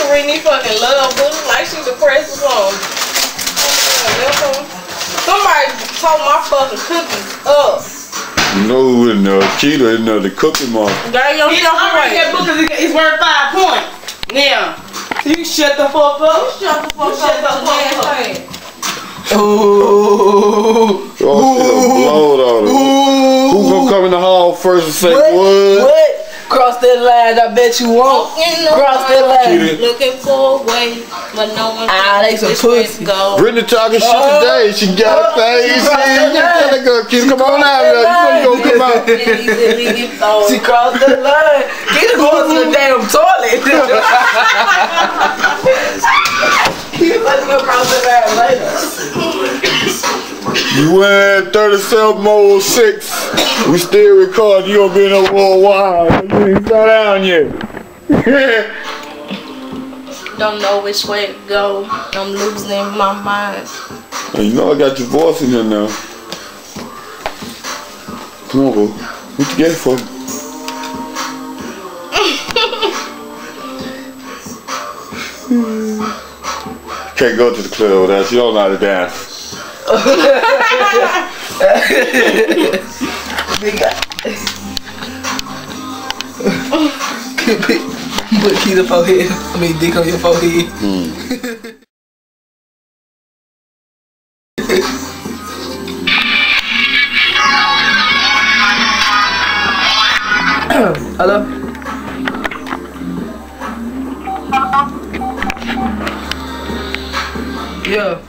reading these fucking love books like she depressed or something. Somebody tore my fucking cookies up. You know who in there? Cheetah in there, the cookie monster. Got your stuff away. That book is worth 5 points. Now, you shut the fuck up. You shut the fuck up. Ooh. Oh, blowed on it. Who gonna come in the hall first and say what? Cross that line, I bet you won't. Cross that line. Looking for a way, but no one they some pussy. Brittany talking shit today. She got a face. You girl, kid, come on out here. You know you gonna come out. She crossed the line. Get going to the damn toilet. Let's go cross the line later. You went 3706. We still recording. You gonna be in there for a while. You ain't sat down yet. Don't know which way to go. I'm losing my mind. Hey, you know I got your voice in here now. Come on, bro. What you get it for? Can't go to the club without you don't know how to dance. Big guy. Put Keith up on head. I mean, dick on your forehead. Hello? Yeah.